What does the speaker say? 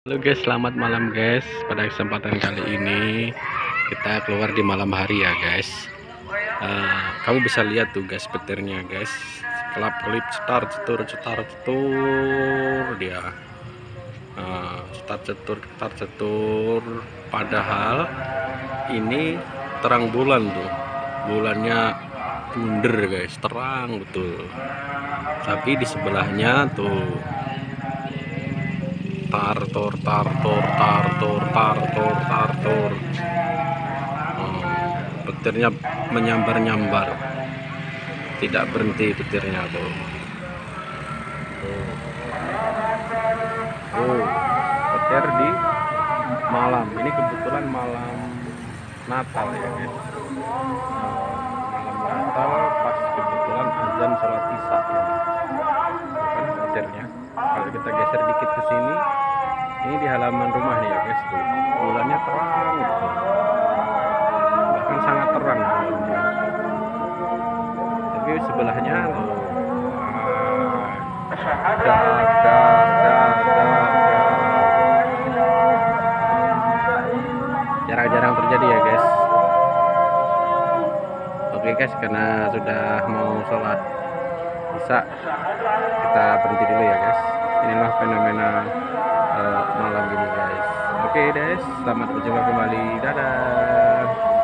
Halo guys, selamat malam guys. Pada kesempatan kali ini kita keluar di malam hari ya guys. Kamu bisa lihat tuh guys petirnya guys. Kelap kelip cetar cetur cetar cetur dia. Cetar cetur cetar cetur. Padahal ini terang bulan tuh. Bulannya bunder guys, terang betul. Tapi di sebelahnya tuh tartor tartor tartor tartor tartor petirnya menyambar-nyambar, tidak berhenti petirnya tuh. Petir di malam ini, kebetulan malam Natal ya guys. Malam Natal pas kebetulan azan sholat isya ini. Kan petirnya kalau kita geser dikit ke sini, ini di halaman rumah nih ya guys, tuh bulannya terang gitu. Bahkan sangat terang bulannya. Tapi sebelahnya tuh jarang-jarang terjadi ya guys. Oke guys, karena sudah mau sholat isya, kita berhenti dulu ya guys. Inilah fenomena malam ini guys. Oke guys, selamat berjumpa kembali, dadah.